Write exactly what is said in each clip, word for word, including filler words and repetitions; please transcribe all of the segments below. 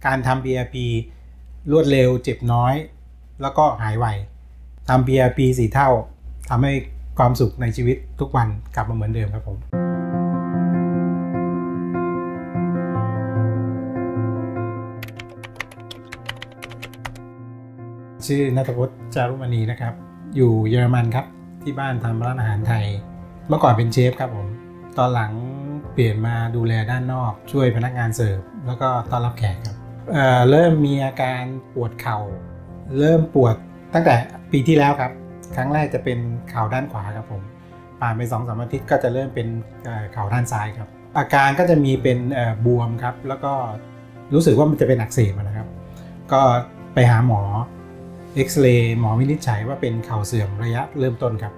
การทำ พี อาร์ พี รวดเร็วเจ็บน้อยแล้วก็หายไวทำ พี อาร์ พี สี่เท่าทำให้ความสุขในชีวิตทุกวันกลับมาเหมือนเดิมครับผมชื่อณัฐพจน์ จารุมณีนะครับอยู่เยอรมันครับที่บ้านทำร้านอาหารไทยเมื่อก่อนเป็นเชฟครับผมตอนหลังเปลี่ยนมาดูแลด้านนอกช่วยพนักงานเสิร์ฟแล้วก็ต้อนรับแขกครับ เอ่อ เริ่มมีอาการปวดเข่าเริ่มปวดตั้งแต่ปีที่แล้วครับครั้งแรกจะเป็นเข่าด้านขวาครับผมผ่านไป สองถึงสาม อาทิตย์ก็จะเริ่มเป็นเข่าด้านซ้ายครับอาการก็จะมีเป็นบวมครับแล้วก็รู้สึกว่ามันจะเป็นอักเสบนะครับก็ไปหาหมอเอ็กซเรย์หมอวินิจฉัยว่าเป็นเข่าเสื่อมระยะเริ่มต้นครับ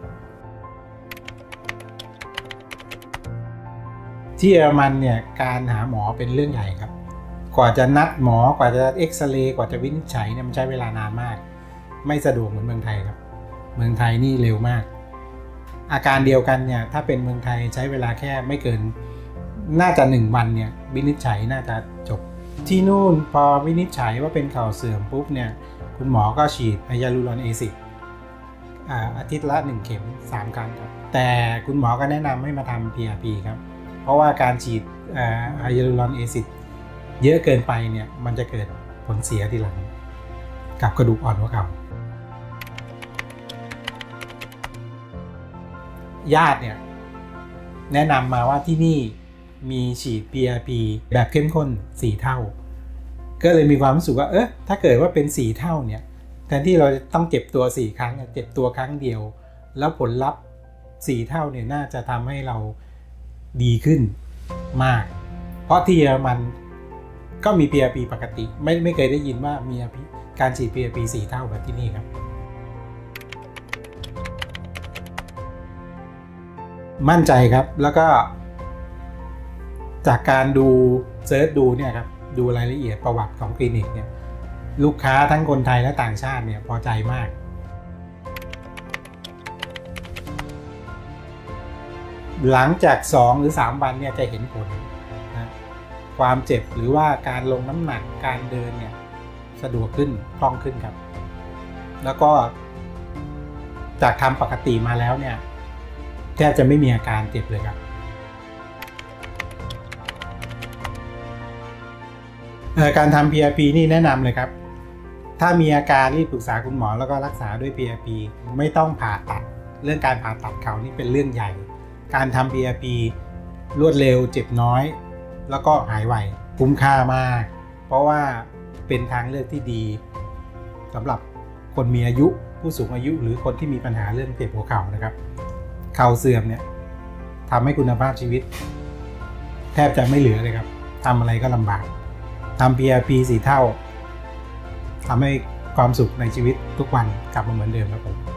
ที่เยอรมันเนี่ยการหาหมอเป็นเรื่องใหญ่ครับกว่าจะนัดหมอกว่าจะเอ็กซเรย์กว่าจะวินิจฉัยเนี่ยมันใช้เวลานานมากไม่สะดวกเหมือนเมืองไทยครับเมืองไทยนี่เร็วมากอาการเดียวกันเนี่ยถ้าเป็นเมืองไทยใช้เวลาแค่ไม่เกินน่าจะหนึ่งวันเนี่ยวินิจฉัยน่าจะจบที่นู่นพอวินิจฉัยว่าเป็นเข่าเสื่อมปุ๊บเนี่ยคุณหมอก็ฉีดไฮยาลูรอนเอซิดอาทิตย์ละหนึ่งเข็มสามครั้งครับแต่คุณหมอก็แนะนำให้มาทำ พี อาร์ พี ครับเพราะว่าการฉีดไฮยาลูรอนเอซิดเยอะเกินไปเนี่ยมันจะเกิดผลเสียทีหลังกับกระดูกอ่อนหัวเข่าญาติเนี่ยแนะนำมาว่าที่นี่มีฉีด พี อาร์ พี แบบเข้มข้นสี่เท่าก็เลยมีความรู้สึกว่าเออถ้าเกิดว่าเป็นสี่เท่าเนี่ยแทนที่เราจะต้องเจ็บตัวสี่ครั้งเจ็บตัวครั้งเดียวแล้วผลลัพธ์สี่เท่าเนี่ยน่าจะทำให้เราดีขึ้นมากเพราะที่เยอรมันก็มี พี อาร์ พี ปกติไม่ไม่เคยได้ยินว่ามีการฉีด พี อาร์ พี สี่เท่าแบบที่นี่ครับมั่นใจครับแล้วก็จากการดูเซิร์ชดูเนี่ยครับดูรายละเอียดประวัติของคลินิกเนี่ยลูกค้าทั้งคนไทยและต่างชาติเนี่ยพอใจมากหลังจากสองหรือสามวันเนี่ยจะเห็นผลนะความเจ็บหรือว่าการลงน้ำหนักการเดินเนี่ยสะดวกขึ้นคล่องขึ้นครับแล้วก็จากทำปกติมาแล้วเนี่ยแทบจะไม่มีอาการเจ็บเลยครับการทำ พี อาร์ พี นี่แนะนำเลยครับถ้ามีอาการรีบปรึกษาคุณหมอแล้วก็รักษาด้วย พี อาร์ พี ไม่ต้องผ่าตัดเรื่องการผ่าตัดเขานี่เป็นเรื่องใหญ่การทำ พี อาร์ พี รวดเร็วเจ็บน้อยแล้วก็หายไวคุ้มค่ามากเพราะว่าเป็นทางเลือกที่ดีสำหรับคนมีอายุผู้สูงอายุหรือคนที่มีปัญหาเรื่องเจ็บหัวเข่านะครับเข่าเสื่อมเนี่ยทำให้คุณภาพชีวิตแทบจะไม่เหลือเลยครับทำอะไรก็ลำบากทำ พี อาร์ พี สี่เท่าทำให้ความสุขในชีวิตทุกวันกลับมาเหมือนเดิมครับผม